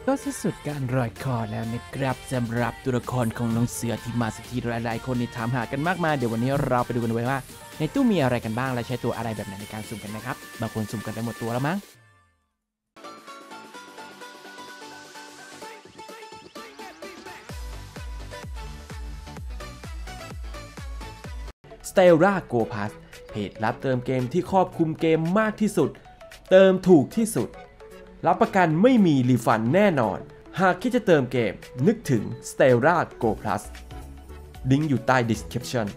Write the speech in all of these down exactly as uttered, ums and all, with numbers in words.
ก็สุดการรอยคอแล้วนะครับสำหรับตัวละครของน้องเสือที่มาสักทีหลายๆคนนี่ถามหากันมากมายเดี๋ยววันนี้เราไปดูกันเลยว่าในตู้มีอะไรกันบ้างและใช้ตัวอะไรแบบไหนในการสุ่มกันนะครับบางคนสุ่มกันไปหมดตัวแล้วมั้งสเตลล่าโกพาสเพจรับเติมเกมที่ครอบคลุมเกมมากที่สุดเติมถูกที่สุดรับประกันไม่มีรีฟันแน่นอนหากคิดจะเติมเกมนึกถึง Stellra Go Plus ลิงก์อยู่ใต้ description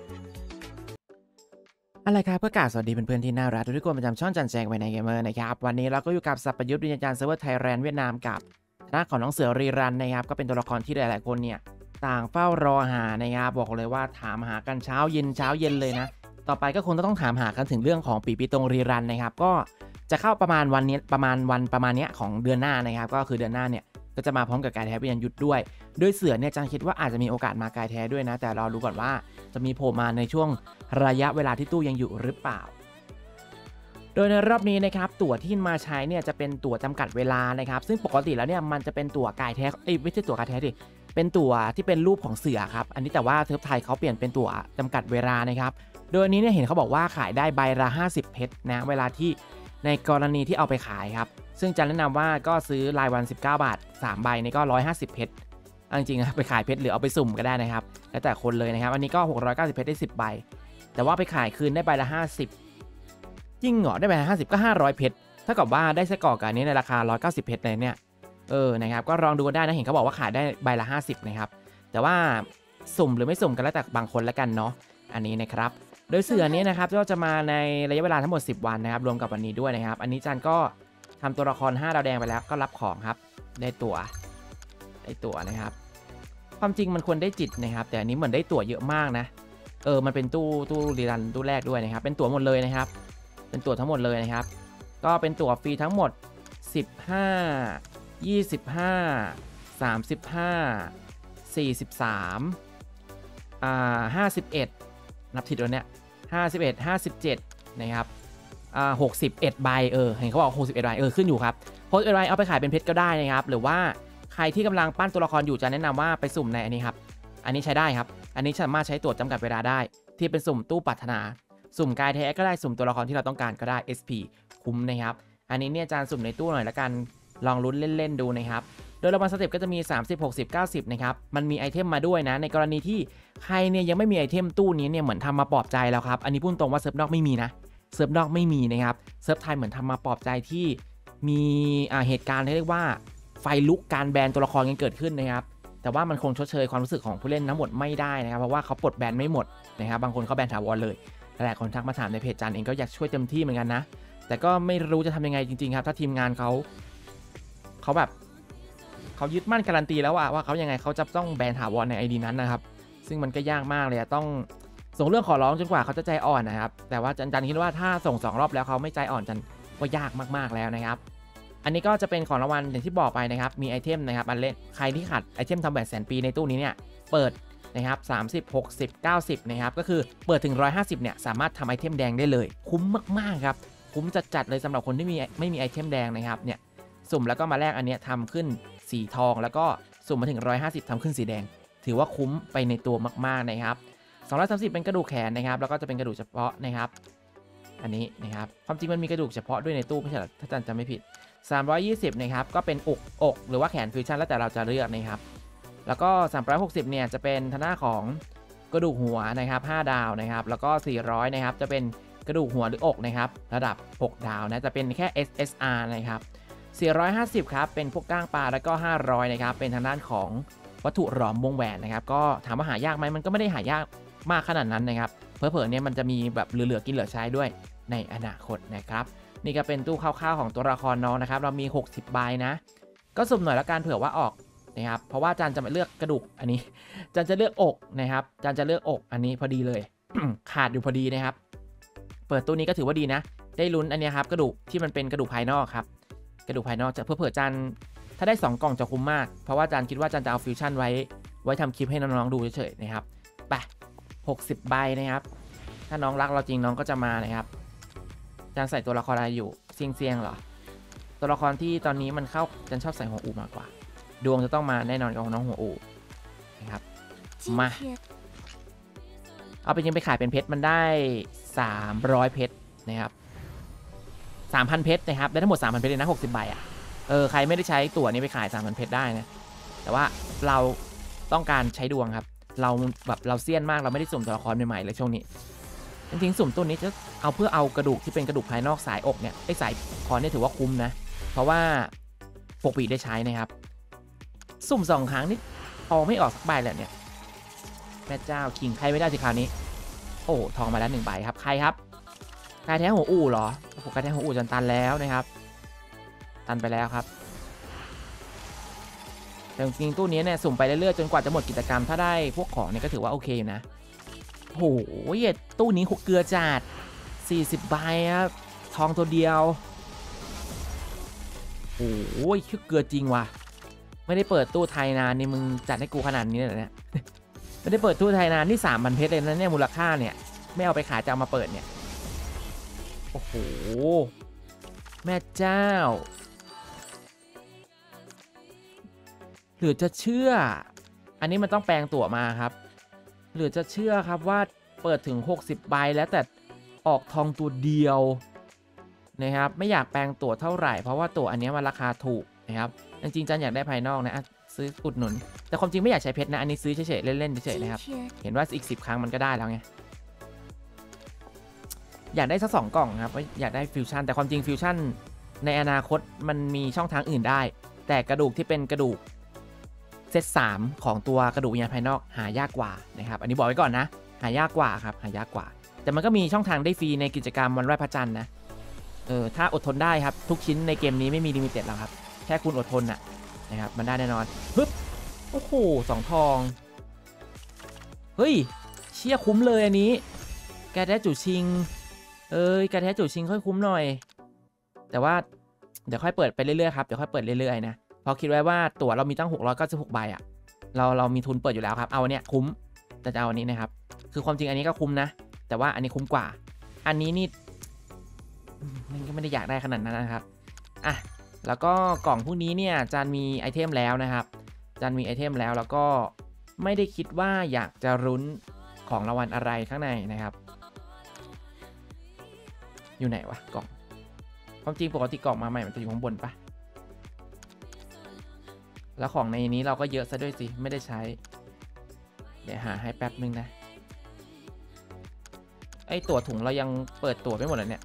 อะไรครับประกาศสวัสดีเพื่อนๆที่น่ารักทุกคนประจำช่องจันแจงไว้ในเกมเมอร์นะครับวันนี้เราก็อยู่กับสัปยุทธ์วิญญาณเซิร์ฟเวอร์ไทยแลนด์เวียดนามกับหน้าของน้องเสือรีรันนะครับก็เป็นตัวละครที่หลายๆคนเนี่ยต่างเฝ้ารอหานะครับบอกเลยว่าถามหากันเช้าเย็นเช้าเย็นเลยนะต่อไปก็คงต้องถามหากันถึงเรื่องของปีปีตรงรีรันนะครับก็จะเข้าประมาณวันนี้ประมาณวันประมาณนี้ของเดือนหน้านะครับก็คือเดือนหน้าเนี่ยก็จะมาพร้อมกับกายแท้วิญญาณยุทธด้วยโดยเสือเนี่ยจันคิดว่าอาจจะมีโอกาสมากายแท้ด้วยนะแต่รอดูก่อนว่าจะมีโผล่มาในช่วงระยะเวลาที่ตู้ยังอยู่หรือเปล่าโดยในรอบนี้นะครับตั๋วที่มาใช้เนี่ยจะเป็นตั๋วจำกัดเวลานะครับซึ่งปกติแล้วเนี่ยมันจะเป็นตั๋วกายแท้เอ้ยไม่ใช่ตั๋วกายแท้ดิเป็นตั๋วที่เป็นรูปของเสือครับอันนี้แต่ว่าเทิร์ฟไทยเขาเปลี่ยนเป็นตั๋วจำกัดเวลานะครับโดยอันนี้เนี่ยเห็นเขาบอกว่าขายได้ใบละห้าสิบเพชรนะเวลาที่ในกรณีที่เอาไปขายครับซึ่งจะแนะนำว่าก็ซื้อรายวันสิบเก้าบาทสามใบนี่ก็หนึ่งร้อยห้าสิบเพชรจริงๆไปขายเพชรหรือเอาไปสุ่มก็ได้นะครับแล้วแต่คนเลยนะครับอันนี้ก็หกร้อยเก้าสิบเพชรได้สิบใบแต่ว่าไปขายคืนได้ใบละห้าสิบยิ่งเหรอได้ใบละห้าสิบก็ห้าร้อยเพชรถ้ากับว่าได้ไส้กรอกอันนี้ในราคาหนึ่งร้อยเก้าสิบเพชรเลยเนี่ยเออนะครับก็ลองดูกันได้นะเห็นเขาบอกว่าขายได้ใบละห้าสิบนะครับแต่ว่าสุ่มหรือไม่สุ่มกันแล้วแต่บางคนละกันเนาะอันนี้นะครับโดยเสือนี้นะครับก็จะมาในระยะเวลาทั้งหมดสิบวันนะครับรวมกับวันนี้ด้วยนะครับอันนี้จันก็ทำตัวละครห้าดาวแดงไปแล้วก็รับของครับได้ตัวได้ตัวนะครับความจริงมันควรได้จิตนะครับแต่อันนี้เหมือนได้ตั๋วเยอะมากนะเออมันเป็นตู้ตู้รีรันตู้แรกด้วยนะครับเป็นตั๋วหมดเลยนะครับเป็นตั๋วทั้งหมดเลยนะครับก็เป็นตั๋วฟรีทั้งหมดสิบห้า ยี่สิบห้า สามสิบห้า สี่สิบสามอ่าห้าสิบเอ็ดนับผิดแล้วเนี่ยห้าสิบเอ็ด ห้าสิบเจ็ดนะครับอ่าหกสิบเอ็ดใบเออเห็นเขาบอกหกสิบเอ็ดใบเออขึ้นอยู่ครับหกสิบเอ็ดใบเอาไปขายเป็นเพชรก็ได้นะครับหรือว่าใครที่กำลังปั้นตัวละครอยู่จะแนะนำว่าไปสุ่มในอันนี้ครับอันนี้ใช้ได้ครับอันนี้สามารถใช้ตั๋วจำกัดเวลาได้ที่เป็นสุ่มตู้ปรารถนาสุ่มกายแท้ก็ได้สุ่มตัวละครที่เราต้องการก็ได้ เอส พี คุ้มนะครับอันนี้เนี่ยอาจารย์สุ่มในตู้หน่อยละกันลองลุ้นเล่นๆดูนะครับโดยรางวัลสเต็ปก็จะมีสามสิบ หกสิบ เก้าสิบนะครับมันมีไอเทมมาด้วยนะในกรณีที่ใครเนี่ยยังไม่มีไอเทมตู้นี้เนี่ยเหมือนทำมาปลอบใจแล้วครับอันนี้พูดตรงว่าเซิร์ฟนอกไม่มีนะเซิร์ฟนอกไม่มีนะครับเซิร์ฟไทยเหมือนทำมาปลอบใจที่มีเหตุการณ์ที่เรียกว่าไฟลุกการแบนตัวละครกันเกิดขึ้นนะครับแต่ว่ามันคงชดเชยความรู้สึกของผู้เล่นทั้งหมดไม่ได้นะครับเพราะว่าเขาปลดแบนไม่หมดนะครับบางคนเขาแบนถาวรเลยหลายคนทักมาถามในเพจจันเองก็อยากช่วยเต็มที่เหมือนกันนะแต่ก็ไม่รู้จะทำยังไงจริงๆครับถ้าทีมงานเขาเขาแบบเขายึดมั่นการันตีแล้วว่าว่าเขายังไงเขาจะต้องแบนถาวรใน ไอ ดี นั้นนะครับซึ่งมันก็ยากมากเลยต้องส่งเรื่องขอร้องจนกว่าเขาจะใจอ่อนนะครับแต่ว่าจันจันคิดว่าถ้าส่งสองรอบแล้วเขาไม่ใจอ่อนจันก็ยากมากๆแล้วนะครับอันนี้ก็จะเป็นของรางวัลอย่างที่บอกไปนะครับมีไอเทมนะครับอันเล่นใครที่ขัดไอเทมทำแบบแสนปีในตู้นี้เนี่ยเปิดนะครับสามสิบ หกสิบ เก้าสิบนะครับก็คือเปิดถึงหนึ่งร้อยห้าสิบเนี่ยสามารถทำไอเทมแดงได้เลยคุ้มมากๆครับคุ้มจัดๆเลยสำหรับคนที่มีไม่มีไอเทมแดงนะครับเนี่ยสุ่มแล้วก็มาแลกอันเนี้ยทำขึ้นสีทองแล้วก็สุ่มมาถึงหนึ่งร้อยห้าสิบทำขึ้นสีแดงถือว่าคุ้มไปในตัวมากๆนะครับสองร้อยสามสิบเป็นกระดูกแขนนะครับแล้วก็จะเป็นกระดูกเฉพาะนะครับอันนี้นะครับความจริงมันมีกระดูกเฉพาะด้วยในตู้ไม่ใช่หรอถ้าจำไม่ผิดสามร้อยยี่สิบนะครับก็เป็นอกอกหรือว่าแขนฟิวชั่นแล้วแต่เราจะเลือกนะครับแล้วก็สามร้อยหกสิบเนี่ยจะเป็นทางหน้าของกระดูกหัวนะครับห้าดาวนะครับแล้วก็สี่ร้อยนะครับจะเป็นกระดูกหัวหรืออกนะครับระดับหกดาวนะจะเป็นแค่ เอส เอส อาร์ นะครับสี่ร้อยห้าสิบครับเป็นพวกก้างปลาแล้วก็ห้าร้อยนะครับเป็นทางด้านของวัตถุหลอมวงแหวนนะครับก็ถามว่าหายากไหมมันก็ไม่ได้หายากมากขนาดนั้นนะครับเผลอๆเนี่ยมันจะมีแบบเหลือๆกินเหลือใช้ด้วยในอนาคตนะครับนี่ก็เป็นตู้คร่าวๆของตัวละครน้องนะครับเรามีหกสิบใบนะก็สุ่มหน่อยละกันเผื่อว่าออกนะครับเพราะว่าจันจะมาเลือกกระดูกอันนี้จันจะเลือกอกนะครับจันจะเลือกอกอันนี้พอดีเลย ขาดอยู่พอดีนะครับเปิดตู้นี้ก็ถือว่าดีนะได้ลุ้นอันนี้ครับกระดูกที่มันเป็นกระดูกภายนอกครับกระดูกภายนอกจะเพื่อเผื่อจันถ้าได้สองกล่องจะคุ้มมากเพราะว่าจันคิดว่าจันจะเอาฟิวชั่นไว้ไว้ทำคลิปให้น้องๆดูเฉยๆนะครับไปหกสิบใบนะครับถ้าน้องรักเราจริงน้องก็จะมานะครับจันใส่ตัวละครอะไรอยู่เซียงเซียงเหรอตัวละครที่ตอนนี้มันเข้าจันชอบใส่หัวอูมากกว่าดวงจะต้องมาแน่นอนกับน้องหัวอูนะครับมาเอาไปยิงไปขายเป็นเพชรมันได้สามร้อยเพชรนะครับสามพันเพชรนะครับได้ทั้งหมดสามพันเพชรเลยนะหกสิบใบอ่ะเออใครไม่ได้ใช้ตั๋วนี้ไปขายสามพันเพชรได้นะแต่ว่าเราต้องการใช้ดวงครับเราแบบเราเซียนมากเราไม่ได้สุ่มตัวละครใหม่ๆเลยช่วงนี้จริงๆสุ่มตัวนี้จะเอาเพื่อเอากระดูกที่เป็นกระดูกภายนอกสายอกเนี่ยไอ้สายคอเนี่ยถือว่าคุ้มนะเพราะว่าปกปิดได้ใช้นะครับสุ่มสองครั้งนี่ทองไม่ออกสักใบเลยเนี่ยแม่เจ้าคิงใครไม่ได้สิคราวนี้โอ้ทองมาแล้วหนึ่งใบครับใครครับกายแท้หัวอู่เหรอโอ้โหกายแท้หัวอู่จนตันแล้วนะครับตันไปแล้วครับแต่จริงๆตู้นี้เนี่ยสุ่มไปเรื่อยๆจนกว่าจะหมดกิจกรรมถ้าได้พวกของเนี่ยก็ถือว่าโอเคอยู่นะโอ้โหตู้นี้หกเกลือจัดสี่สิบใบครับทองตัวเดียวโอ้ยเกลือจริงว่ะไม่ได้เปิดตู้ไทยนานนี่มึงจัดให้กูขนาดนี้เลยเนี่ยไม่ได้เปิดตู้ไทยนานนี่สามพันเพชรเลยนะเนี่ยมูลค่าเนี่ยไม่เอาไปขายจะเอามาเปิดเนี่ยโอ้โหแม่เจ้าหรือจะเชื่ออันนี้มันต้องแปลงตั๋วมาครับหรือจะเชื่อครับว่าเปิดถึงหกสิบใบแล้วแต่ออกทองตัวเดียวนะครับไม่อยากแปลงตั๋วเท่าไหร่เพราะว่าตั๋วอันนี้มันราคาถูกนะครับจริงๆจันอยากได้ภายนอกนะซื้ออุดหนุนแต่ความจริงไม่อยากใช้เพชรนะอันนี้ซื้อเฉยๆเล่นๆเฉยๆนะครับเห็นว่าอีกสิบครั้งมันก็ได้แล้วไงอยากได้สักสองกล่องครับอยากได้ฟิวชั่นแต่ความจริงฟิวชั่นในอนาคตมันมีช่องทางอื่นได้แต่กระดูกที่เป็นกระดูกเซตสามของตัวกระดูกวิญญาณภายนอกหายากกว่านะครับอันนี้บอกไว้ก่อนนะหายากกว่าครับหายากกว่าแต่มันก็มีช่องทางได้ฟรีในกิจกรรมวันไหว้พระจันทร์นะเออถ้าอดทนได้ครับทุกชิ้นในเกมนี้ไม่มีลิมิเต็ดแล้วครับแค่คุณอดทนน่ะนะครับมันได้แน่นอนปึ๊บโอ้โหสองทองเฮ้ยเชี่ยคุ้มเลยอันนี้แกแท้จู่ชิงเอ้ยแกแท้จู่ชิงค่อยคุ้มหน่อยแต่ว่าเดี๋ยวค่อยเปิดไปเรื่อยๆครับเดี๋ยวค่อยเปิดเรื่อยๆนะเพราะคิดไว้ว่าตั๋วเรามีตั้งหกร้อยเก้าสิบหกใบอ่ะเราเรามีทุนเปิดอยู่แล้วครับเอาอันเนี้ยคุ้มแต่จะเอาอันนี้นะครับคือความจริงอันนี้ก็คุ้มนะแต่ว่าอันนี้คุ้มกว่าอันนี้นี่มันก็ไม่ได้อยากได้ขนาดนั้นนะครับอ่ะแล้วก็กล่องพวกนี้เนี่ยจานมีไอเทมแล้วนะครับจานมีไอเทมแล้วแล้วก็ไม่ได้คิดว่าอยากจะรุ้นของรางวัลอะไรข้างในนะครับอยู่ไหนวะกล่องความจริงปกติกล่องมาใหม่มันจะอยู่ข้างบนปะแล้วของในนี้เราก็เยอะซะด้วยสิไม่ได้ใช้เดี๋ยวหาให้แป๊บนึงนะไอตั๋วถุงเรายังเปิดตั๋วไม่หมดเลยเนี่ย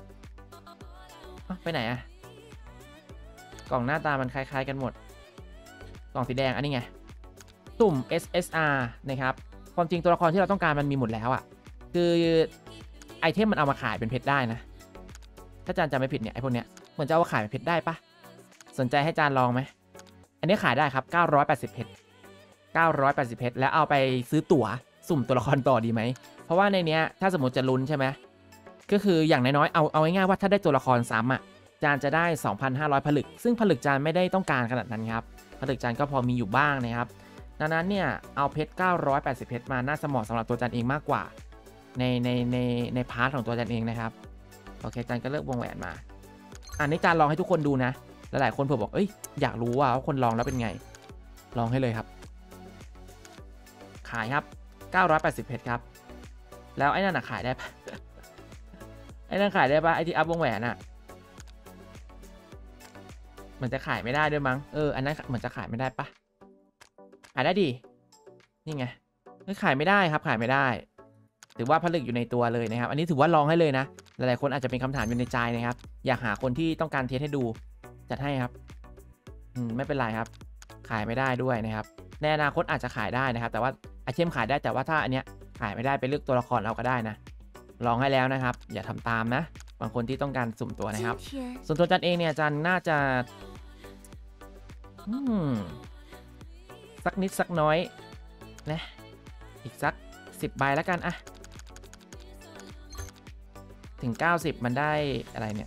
ไปไหนอะกล่องหน้าตามันคล้ายๆกันหมดกล่องสีแดงอันนี้ไงตุ่ม เอส เอส อาร์ นะครับความจริงตัวละครที่เราต้องการมันมีหมดแล้วอะคือไอเทมมันเอามาขายเป็นเพชรได้นะถ้าจานจำไม่ผิดเนี่ยไอพวกเนี้ยเหมือนจะเอามาขายเป็นเพชรได้ปะสนใจให้จานลองไหมอันนี้ขายได้ครับเก้าร้อยแปดสิบเพชรเก้าร้อยแปดสิบเพชรแล้วเอาไปซื้อตั๋วสุ่มตัวละครต่อดีไหมเพราะว่าในเนี้ยถ้าสมมติจะลุ้นใช่ไหมก็คืออย่างน้อยๆเอาเอาง่ายๆว่าถ้าได้ตัวละครซ้ำอ่ะจานจะได้ สองพันห้าร้อย ผลึกซึ่งผลึกจานไม่ได้ต้องการขนาดนั้นครับผลึกจานก็พอมีอยู่บ้างนะครับดังนั้นเนี่ยเอาเพชรเก้าร้อยแปดสิบเพชรมาน่าเหมาะสำหรับตัวจานเองมากกว่าในในในในพาร์ทของตัวจานเองนะครับโอเคจานก็เลือกวงแหวนมาอันนี้จานลองให้ทุกคนดูนะหลายๆคนเผื่อบอกเอ้ยอยากรู้ว่าคนลองแล้วเป็นไงลองให้เลยครับขายครับเก้าร้อยแปดสิบเพชรครับแล้วไอ้นั่นน่ะขายได้ปะ ไอ้นั่นขายได้ปะไอ้ที่อัพวงแหวนอ่ะมันจะขายไม่ได้ด้วยมั้งเอออันนั้นเหมือนจะขายไม่ได้ปะขายได้ดินี่ไงไม่ขายไม่ได้ครับขายไม่ได้ถือว่าผลึกอยู่ในตัวเลยนะครับอันนี้ถือว่าลองให้เลยนะหลายๆคนอาจจะเป็นคำถามอยู่ในใจนะครับอยากหาคนที่ต้องการเทสให้ดูจัดให้ครับอืมไม่เป็นไรครับขายไม่ได้ด้วยนะครับในอนาคตอาจจะขายได้นะครับแต่ว่าไอเทมขายได้แต่ว่าถ้าอันเนี้ยขายไม่ได้ไปเลือกตัวละครเอาก็ได้นะลองให้แล้วนะครับอย่าทำตามนะบางคนที่ต้องการสุ่มตัวนะครับส่วนตัวจันเองเนี่ยจันน่าจะอืมสักนิดสักน้อยนะอีกสักสิบใบแล้วกันอะถึงเก้าสิบมันได้อะไรเนี่ย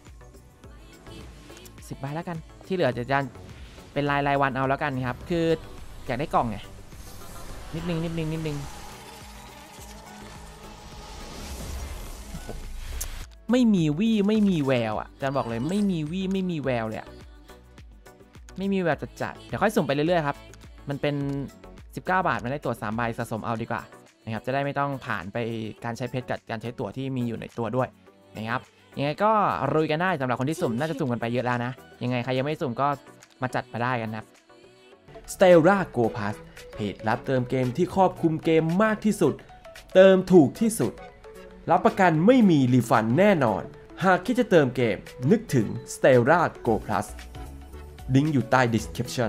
สิบใบแล้วกันที่เหลือจะจันเป็นรายรายวันเอาแล้วกันครับคืออยากได้กล่องไงนิดนึงนิดนึงนิดนึงไม่มีวี่ไม่มีแววอ่ะอาจารย์บอกเลยไม่มีวี่ไม่มีแววเลยไม่มีแววจัดๆเดี๋ยวค่อยสุ่มไปเรื่อยๆครับมันเป็นสิบเก้าบาทมันได้ตั๋วสามใบสะสมเอาดีกว่านะครับจะได้ไม่ต้องผ่านไปการใช้เพชรกับการใช้ตั๋วที่มีอยู่ในตัวด้วยนะครับยังไงก็รุยกันได้สำหรับคนที่สุ่มน่าจะสุ่มกันไปเยอะแล้วนะยังไงใครยังไม่สุ่มก็มาจัดมาได้กันนะ Stellar Go Pass เพจรับเติมเกมที่ครอบคลุมเกมมากที่สุดเติมถูกที่สุดรับประกันไม่มีรีฟันแน่นอนหากคิดจะเติมเกมนึกถึง Stellar Go Plus ลิงก์อยู่ใต้ description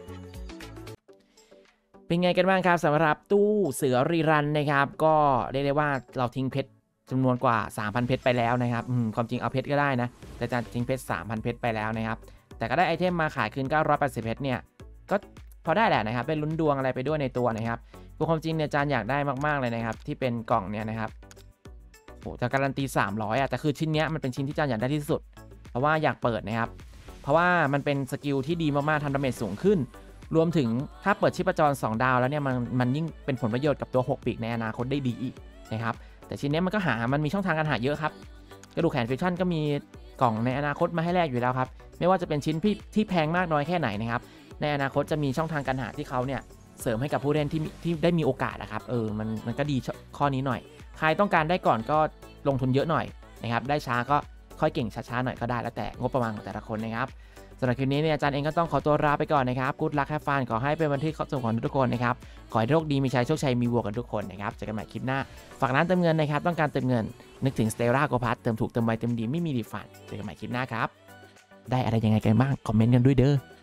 เป็นไงกันบ้างครับสำหรับตู้เสือรีรันนะครับก็เรียกได้ว่าเราทิ้งเพชรจำนวนกว่า สามพัน เพชรไปแล้วนะครับความจริงเอาเพชรก็ได้นะแต่จะทิ้งเพชร สามพัน เพชรไปแล้วนะครับแต่ก็ได้ไอเทมมาขายคืนเก้าร้อยแปดสิบเพชรเนี่ยก็พอได้แหละนะครับเป็นลุ้นดวงอะไรไปด้วยในตัวนะครับคือความจริงเนี่ยอาจารย์อยากได้มากๆเลยนะครับที่เป็นกล่องเนี่ยนะครับโอ้จะการันตีสามร้อยอ่ะแต่คือชิ้นเนี้ยมันเป็นชิ้นที่อาจารย์อยากได้ที่สุดเพราะว่าอยากเปิดนะครับเพราะว่ามันเป็นสกิลที่ดีมากๆทำดาเมจสูงขึ้นรวมถึงถ้าเปิดชีพจรสองดาวแล้วเนี่ยมันมันยิ่งเป็นผลประโยชน์กับตัวหกปีกในอนาคตได้ดีอีกนะครับแต่ชิ้นนี้มันก็หามันมีช่องทางการหาเยอะครับกระดูกแขนฟิวชั่นก็มีกล่องในอนาคตมาให้แลกอยู่แล้วครับไม่ว่าจะเป็นชิ้นที่ที่แพงมากน้อยแค่ไหนนะครับในอนาคตจะมีช่องทางการหาที่เขาเนี่ยเสริมให้กับผู้เล่นที่ที่ได้มีโอกาสนะครับเออมันมันก็ดีข้อนี้หน่อยใครต้องการได้ก่อนก็ลงทุนเยอะหน่อยนะครับได้ช้าก็ค่อยเก่งช้าๆหน่อยก็ได้แล้วแต่งบประมาณของแต่ละคนนะครับสำหรับคลิปนี้เนี่ยอาจารย์เองก็ต้องขอตัวลาไปก่อนนะครับกู๊ดลักแฮปฟันขอให้เป็นวันที่เข้าสู่ของทุกคนนะครับขอให้โชคดีมีชัยโชคชัยมีวัวกันทุกคนนะครับเจอกันใหม่คลิปหน้าฝากร้านเติมเงินนะครับต้องการเติมเงินนึกถึง Stellar Go Pass เติมถูกเติมไวเติมดีไม่มีรีฟันเจอกันใหม่คลิปหน้าครับได้อะไรยังไงกันบ้างคอมเมนต์กันด้วยเด้อ